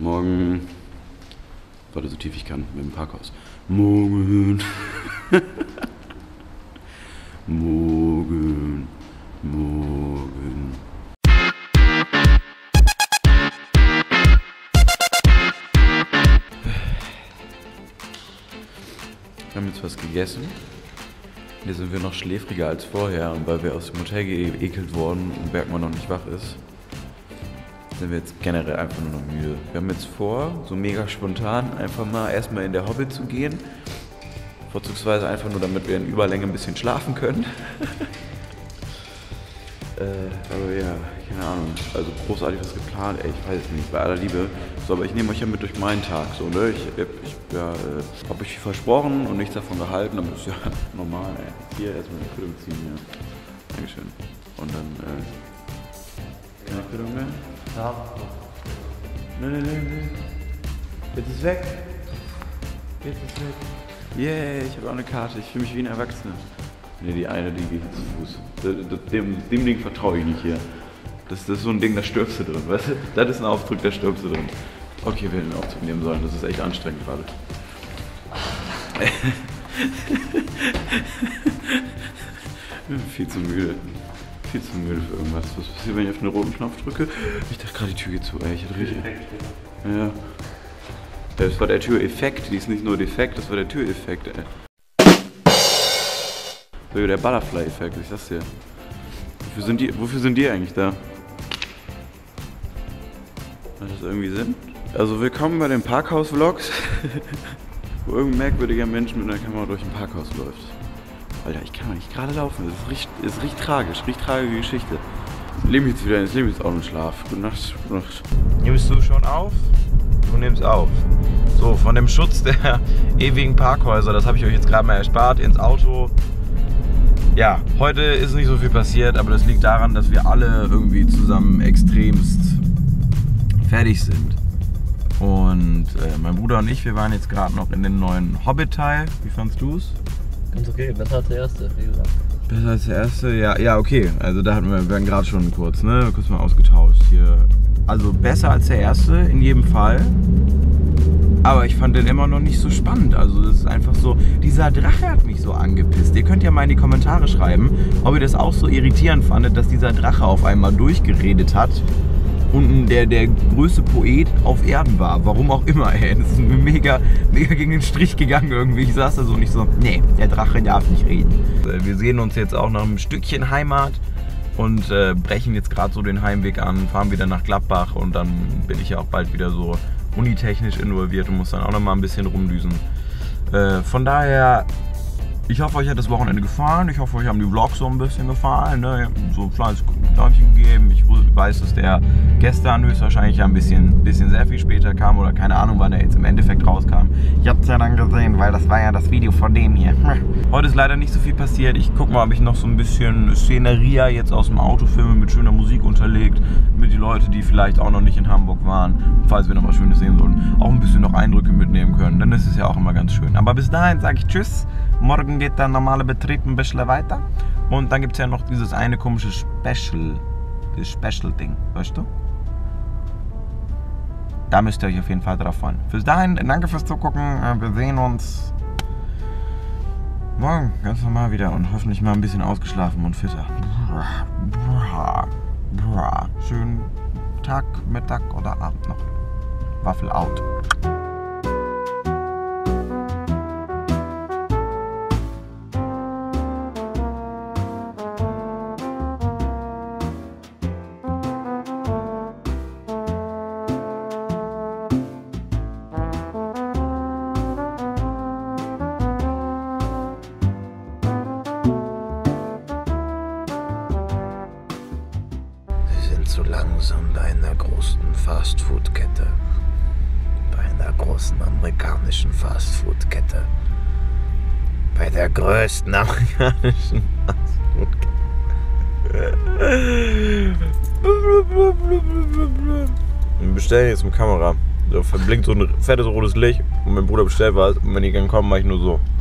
Morgen. Warte, so tief ich kann mit dem Parkhaus. Morgen. Morgen. Morgen. Wir haben jetzt was gegessen. Hier sind wir noch schläfriger als vorher. Und weil wir aus dem Hotel geekelt wurden und Bergmann noch nicht wach ist, sind wir jetzt generell einfach nur noch müde. Wir haben jetzt vor, so mega spontan, einfach mal erstmal in der Hobbit zu gehen. Vorzugsweise einfach nur, damit wir in Überlänge ein bisschen schlafen können. Aber ja, keine Ahnung. Also großartig was geplant, ey, ich weiß es nicht, bei aller Liebe. So, aber ich nehme euch ja mit durch meinen Tag. So, ne? Ich habe euch viel versprochen und nichts davon gehalten, aber das ist ja normal, ey. Hier erstmal eine Quittung ziehen, ja. Dankeschön. Und dann, keine Quittung mehr? Ja. Nee. Jetzt ist weg. Jetzt ist weg. Yeah, ich habe auch eine Karte. Ich fühle mich wie ein Erwachsener. Ne, die eine, die geht zu Fuß. Dem Ding vertraue ich nicht hier. Das ist so ein Ding, da stirbst du drin, weißt du? Das ist ein Aufdruck, da stirbst du drin. Okay, wir hätten den Aufzug nehmen sollen. Das ist echt anstrengend gerade. Viel zu müde. Viel zu müde für irgendwas. Was passiert, wenn ich auf den roten Knopf drücke? Ich dachte gerade, die Tür geht zu, ey. Ich hatte richtig. Ja. Das war der Türeffekt, die ist nicht nur defekt, das war der Türeffekt, ey. So, der Butterfly-Effekt, ich sag's dir. Wofür sind die eigentlich da? Macht das irgendwie Sinn? Also willkommen bei den Parkhaus-Vlogs, wo irgendein merkwürdiger Mensch mit einer Kamera durch ein Parkhaus läuft. Alter, ich kann doch nicht gerade laufen, das ist richtig tragisch, richtig tragische Geschichte. Ich lebe jetzt auch im Schlaf. Gute Nacht, gute Nacht. Nimmst du schon auf? Du nimmst auf. So, von dem Schutz der ewigen Parkhäuser, das habe ich euch jetzt gerade mal erspart, ins Auto. Ja, heute ist nicht so viel passiert, aber das liegt daran, dass wir alle irgendwie zusammen extremst fertig sind. Und mein Bruder und ich, wir waren jetzt gerade noch in dem neuen Hobbit-Teil. Wie fandst du es? Ganz okay, besser als der erste, wie gesagt. Besser als der erste? Ja, okay. Also da wir waren gerade schon kurz mal ausgetauscht hier. Also besser als der erste, in jedem Fall. Aber ich fand den immer noch nicht so spannend. Also das ist einfach so, dieser Drache hat mich so angepisst. Ihr könnt ja mal in die Kommentare schreiben, ob ihr das auch so irritierend fandet, dass dieser Drache auf einmal durchgeredet hat und der größte Poet auf Erden war. Warum auch immer, ey. Das ist mir mega gegen den Strich gegangen irgendwie. Ich saß da so nicht so, nee, der Drache darf nicht reden. Wir sehen uns jetzt auch nach einem Stückchen Heimat und brechen jetzt gerade so den Heimweg an, fahren wieder nach Gladbach und dann bin ich ja auch bald wieder so unitechnisch involviert und muss dann auch noch mal ein bisschen rumdüsen. Von daher, ich hoffe, euch hat das Wochenende gefallen. Ich hoffe, euch haben die Vlogs so ein bisschen gefallen. Ne? So ein kleines Däumchen gegeben. Ich weiß, dass der gestern höchstwahrscheinlich ja ein bisschen sehr viel später kam oder keine Ahnung, wann er jetzt im Endeffekt rauskam. Ich hab's ja dann gesehen, weil das war ja das Video von dem hier. Heute ist leider nicht so viel passiert. Ich guck mal, ob ich noch so ein bisschen Szeneria jetzt aus dem Auto filme mit schöner Musik unterlegt, damit die Leute, die vielleicht auch noch nicht in Hamburg waren, falls wir noch was Schönes sehen sollten, auch ein bisschen noch Eindrücke mitnehmen können. Dann ist es ja auch immer ganz schön. Aber bis dahin sage ich Tschüss. Morgen geht der normale Betrieb ein bisschen weiter. Und dann gibt es ja noch dieses eine komische Special-Ding, weißt du? Da müsst ihr euch auf jeden Fall drauf freuen. Bis dahin, danke fürs Zugucken. Wir sehen uns morgen ganz normal wieder und hoffentlich mal ein bisschen ausgeschlafen und fitter. Schönen Tag, Mittag oder Abend noch. Waffel out. So langsam bei einer großen Fastfood-Kette. Bei einer großen amerikanischen Fastfood-Kette. Bei der größten amerikanischen Fastfood-Kette. Wir bestellen jetzt mit Kamera. Da blinkt so ein fettes rotes Licht und mein Bruder bestellt was. Und wenn die dann kommen, mache ich nur so.